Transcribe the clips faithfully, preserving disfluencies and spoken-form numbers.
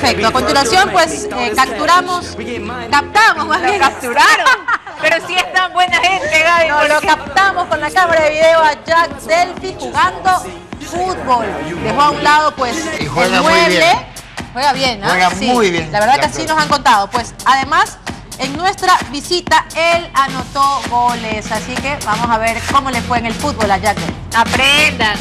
Perfecto, a continuación pues eh, capturamos, captamos más bien. Capturaron, pero sí es tan buena gente, Gaby. No, lo captamos con la cámara de video a Jack Delphi jugando fútbol. Dejó a un lado pues Y juega el muy mueble. bien. Juega bien, ¿no? Juega Sí, muy bien. La verdad que Jack así Delphi. nos han contado. Pues además, en nuestra visita, él anotó goles. Así que vamos a ver cómo le fue en el fútbol a Jack Delphi. Aprendan.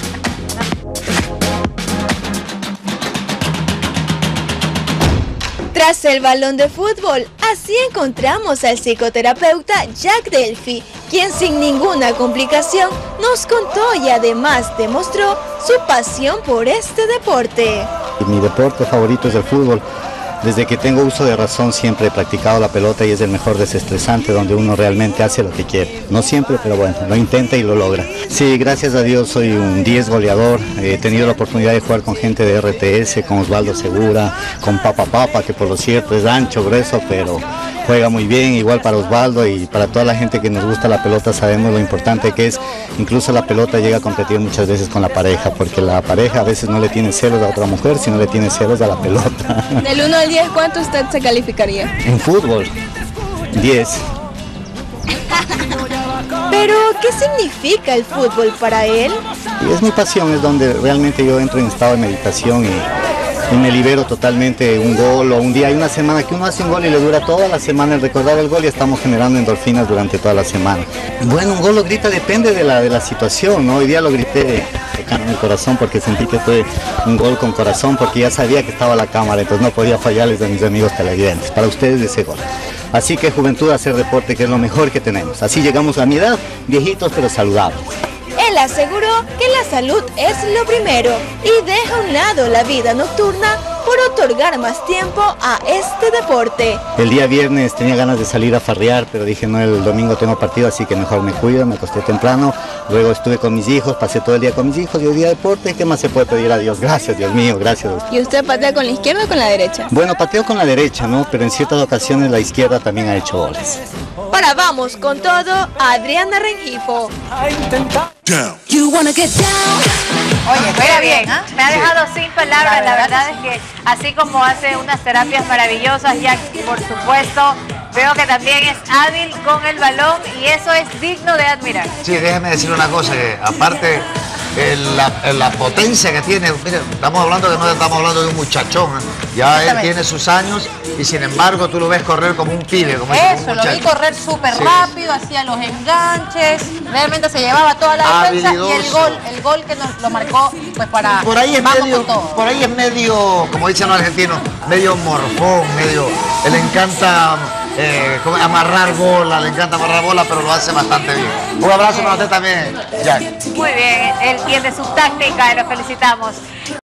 Tras el balón de fútbol, así encontramos al psicoterapeuta Jack Delphi, quien sin ninguna complicación nos contó y además demostró su pasión por este deporte. Mi deporte favorito es el fútbol. Desde que tengo uso de razón siempre he practicado la pelota y es el mejor desestresante donde uno realmente hace lo que quiere. No siempre, pero bueno, lo intenta y lo logra. Sí, gracias a Dios soy un diez goleador. He tenido la oportunidad de jugar con gente de R T S, con Osvaldo Segura, con Papa Papa, que por lo cierto es ancho, grueso, pero juega muy bien. Igual para Osvaldo y para toda la gente que nos gusta la pelota sabemos lo importante que es. Incluso la pelota llega a competir muchas veces con la pareja, porque la pareja a veces no le tiene celos a otra mujer, sino le tiene celos a la pelota. Del uno al diez, ¿cuánto usted se calificaría? En fútbol, diez. Pero, ¿qué significa el fútbol para él? Y es mi pasión, es donde realmente yo entro en estado de meditación y, y me libero totalmente. Un gol o un día, hay una semana que uno hace un gol y le dura toda la semana el recordar el gol y estamos generando endorfinas durante toda la semana. Bueno, un gol lo grita, depende de la, de la situación, ¿no? Hoy día lo grité tocando el corazón porque sentí que fue un gol con corazón, porque ya sabía que estaba la cámara, entonces no podía fallarles a mis amigos televidentes. Para ustedes ese gol. Así que juventud, hacer deporte, que es lo mejor que tenemos. Así llegamos a mi edad, viejitos pero saludables. Él aseguró que la salud es lo primero y deja a un lado la vida nocturna por otorgar más tiempo a este deporte. El día viernes tenía ganas de salir a farrear, pero dije no, el domingo tengo partido, así que mejor me cuido, me acosté temprano. Luego estuve con mis hijos, pasé todo el día con mis hijos y hoy día deporte, ¿qué más se puede pedir a Dios? Gracias, Dios mío, gracias. ¿Y usted patea con la izquierda o con la derecha? Bueno, pateo con la derecha, ¿no? Pero en ciertas ocasiones la izquierda también ha hecho goles. Ahora vamos con todo, Adriana Rengifo. Oye, juega bien, ¿ah? Me ha dejado sin palabras, la verdad es que así como hace unas terapias maravillosas, Jack, por supuesto, veo que también es hábil con el balón y eso es digno de admirar. Sí, déjeme decir una cosa, que aparte el- la, la potencia que tiene, mire, estamos hablando que no estamos hablando de un muchachón, ¿eh? Ya él tiene sus años y sin embargo tú lo ves correr como un pibe, como, como Eso, un lo vi muchacho. correr súper Sí. rápido, hacía los enganches, realmente se llevaba toda la defensa y el Habilidoso. gol, el gol que nos lo marcó pues para Por ahí es vamos medio, con todo. por ahí es medio, como dicen los argentinos, medio morfón, medio, le encanta eh, como amarrar bola, le encanta amarrar bola, pero lo hace bastante bien. Un abrazo para usted también, Jack. Muy bien, él tiene su táctica y lo felicitamos.